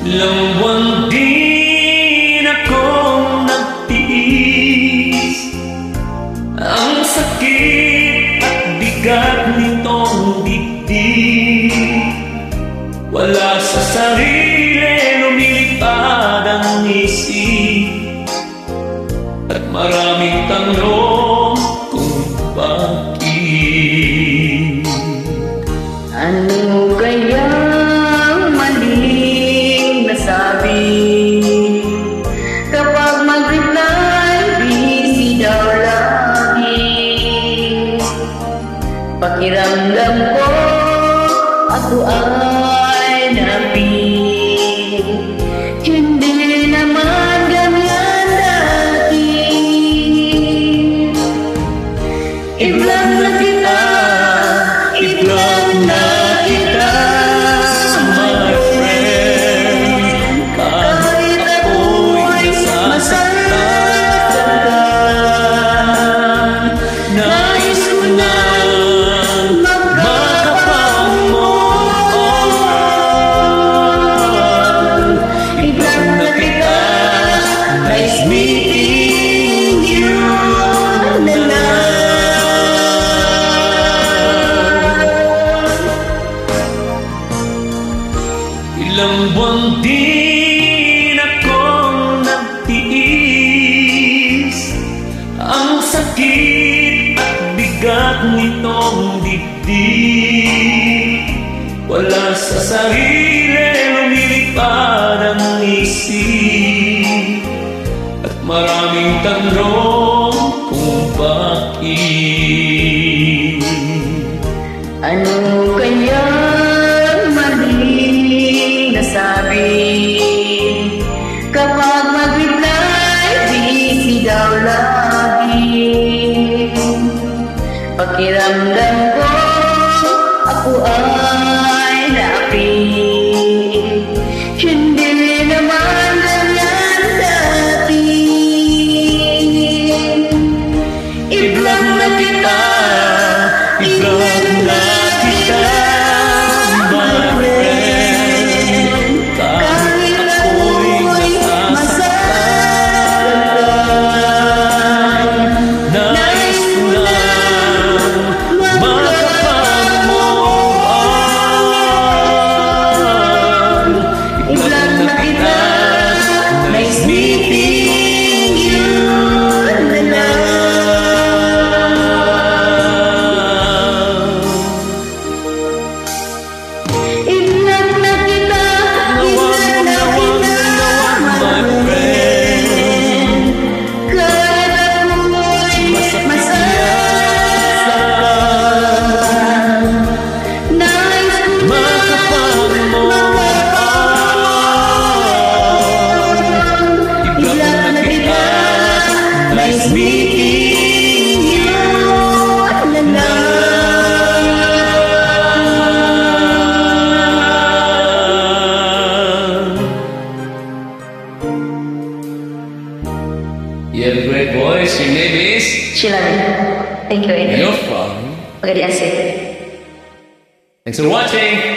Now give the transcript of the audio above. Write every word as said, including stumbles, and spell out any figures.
Ilang buwan din akong nagtiis, ang sakit at bigat nitong dibdib. Wala sa sarili, lumilipad ang isip, at maraming tanong kung bakit. Ano kayang maling nasabi kapag mag-reply busy daw lagi? Pakiramdam ko ako ay napig, hindi naman ganyan dati. I-block na kita, i-block na kita, my friend. Kahit ako'y nasasaktan, nais ko na meeting you na lang. Ilang buwan din akong nagtiis, ang sakit at bigat nitong dibdib. Wala sa sarili, lumilipad ang isip, at maraming tanong kung bakit. Ano kaya maling nasabi kapag mag-reply busy daw lagi? Pakiramdam ko ako ay napig, hindi naman ganyan dati. I-block na kita, i-block na kita, my friend. Kahit ako'y nasasaktan, nais ko lang makapag-move on. I-block na kita, nice meeting you na lang. I-block na kita, i-block na kita, my friend. Kahit ako'y masasaktan, nais ko na makapag-move on. I-block na kita, nice meeting you na lang. You have a great voice. Your name is? Sheila. Thank you. No problem. Magadi asik. Thanks for watching.